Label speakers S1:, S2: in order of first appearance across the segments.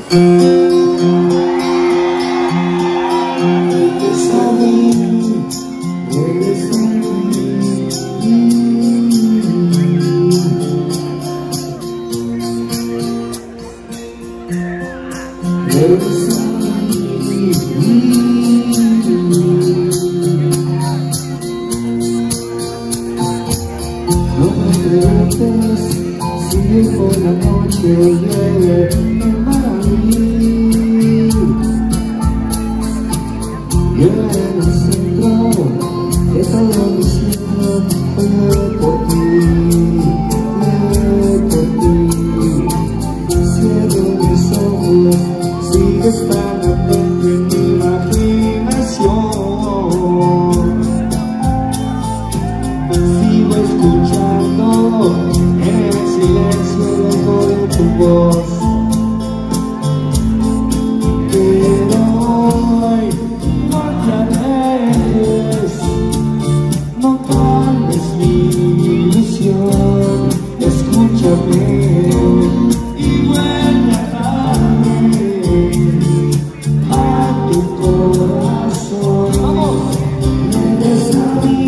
S1: No me preguntes si por la noche llueve en Madrid. Llueve en el centro de todo mi cielo, llueve por ti, llueve por ti. Cierro mis ojos, sigues tan atento en mi imaginación. Sigo escuchando en el silencio el eco de tu voz. Pero hoy no te alejes, no cambies mi ilusión. Escúchame y vuelve a darme a tu corazón. ¡Vamos! Regresa a mí.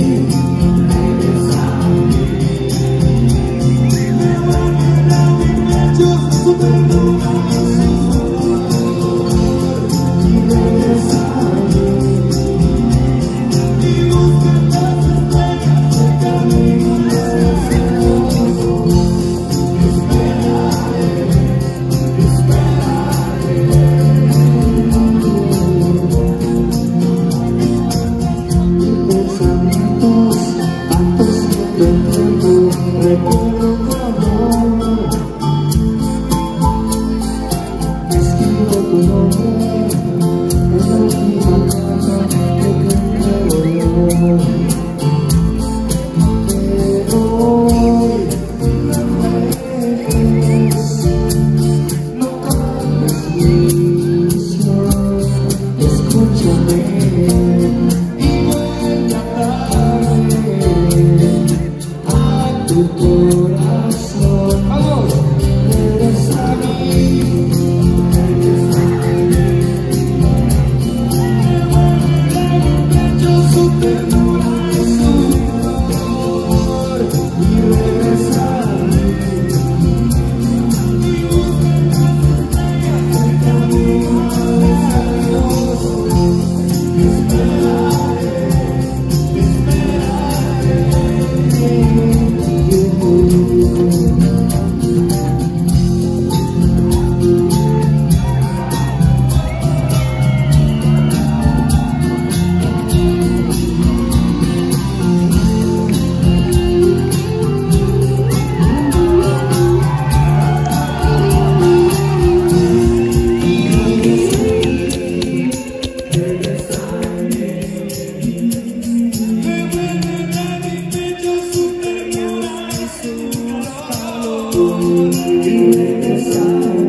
S1: Recuerdo tu amor, escribo tu nombre en la última carta que te entrego yo. Pero hoy no me dejes, no cambies mi ilusión. Escúchame y vuelve a darme tu corazón. ¡Vamos! Regresa a mí. Yo su ternura y su amor. Y regresa a mí. Y busca el camino hacia Dios. Esperaré, esperaré. Y regresa.